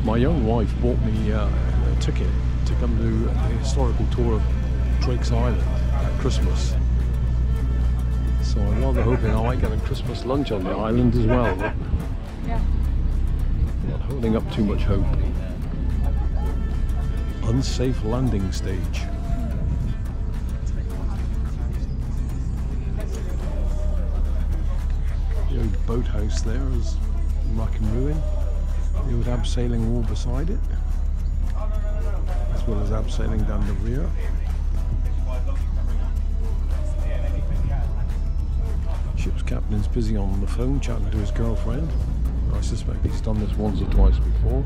My young wife bought me a ticket to come to the historical tour of Drake's Island at Christmas. So I'm rather hoping I might get a Christmas lunch on the island as well. Yeah. Not holding up too much hope. Unsafe landing stage. The old boathouse there is rack and ruin. The old abseiling wall beside it, as well as abseiling down the rear. Ship's captain's busy on the phone chatting to his girlfriend. I suspect he's done this once or twice before.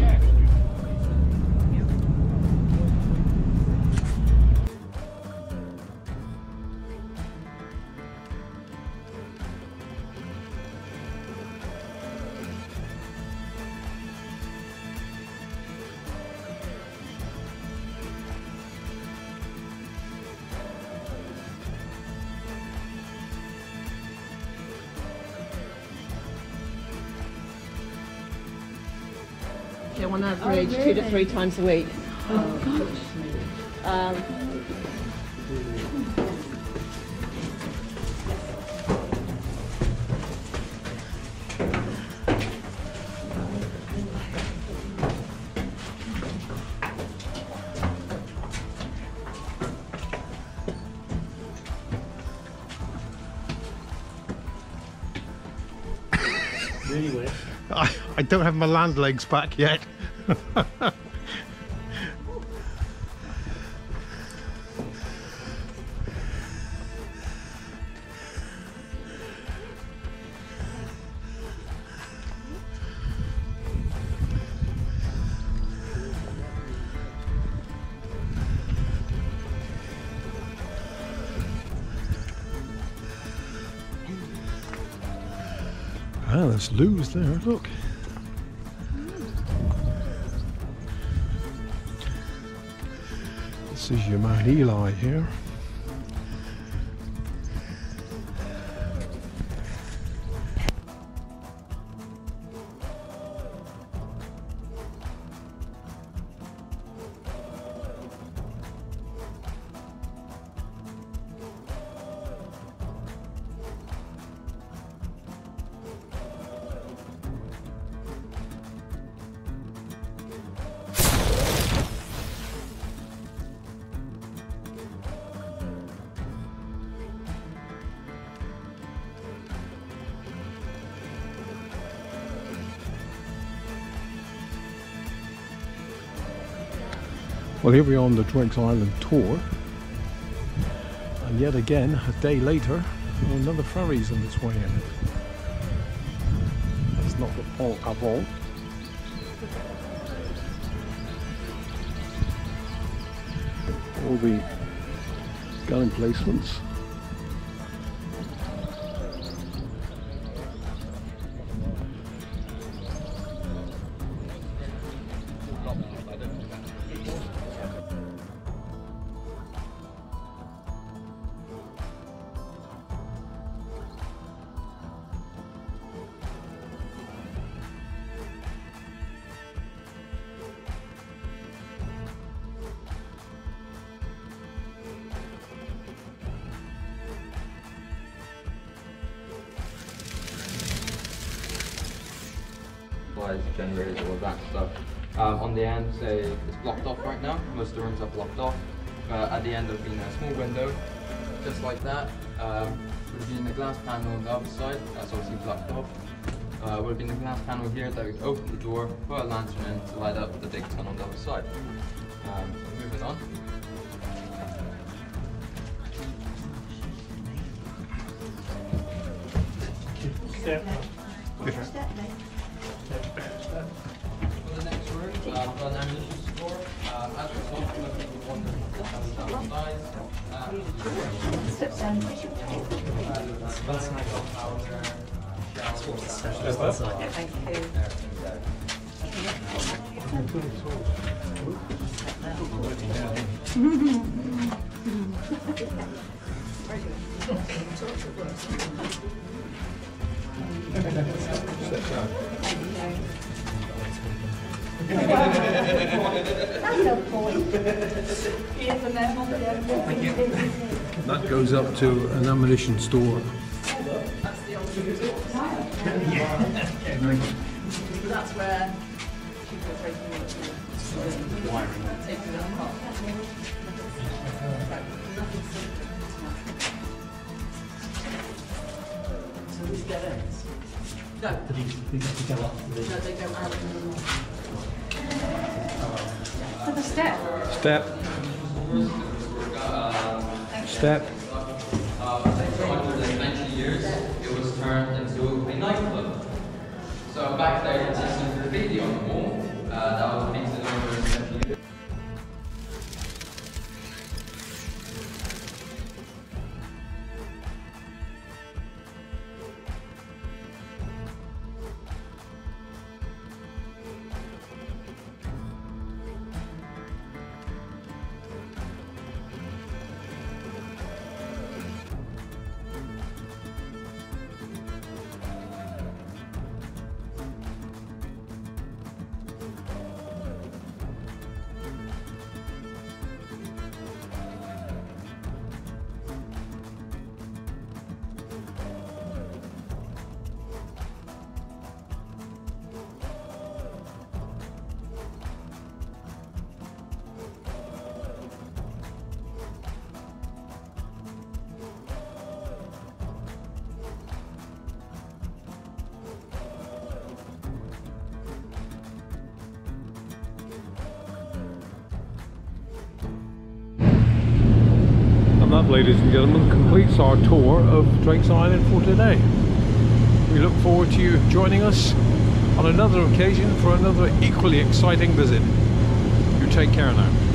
On average, 2 to 3 times a week. Oh gosh. Anyway, I don't have my land legs back yet. Ah, there's Lou's there, look. This is your Mount Eli here. Well, here we are on the Drake's Island tour, and yet again, a day later, another ferry's on its way in. That's not the Pont Avant. All the gun emplacements. Generators, all of that stuff. On the end, say it's blocked off right now. Most of the rooms are blocked off. At the end, there'll be a small window, just like that. Would be in the glass panel on the other side. That's obviously blocked off. Would be in the glass panel here that we can open the door, put a lantern in to light up the big tunnel on the other side. Moving on. Step. For the next room, we've got an ammunition store. As a result, we're looking for one downstairs. That's no point. Here's the memo. That goes up to an ammunition store. That's where people are taking it to wiring. Taking it apart. So these dead ends? No. These have to go up to the... No, they go out in the north. To the step. Step. Step. For 120 years, it was turned into a nightclub. So back there, you can see some graffiti on the wall. That was painted over 70 years. And that, ladies and gentlemen, completes our tour of Drake's Island for today. We look forward to you joining us on another occasion for another equally exciting visit. You take care now.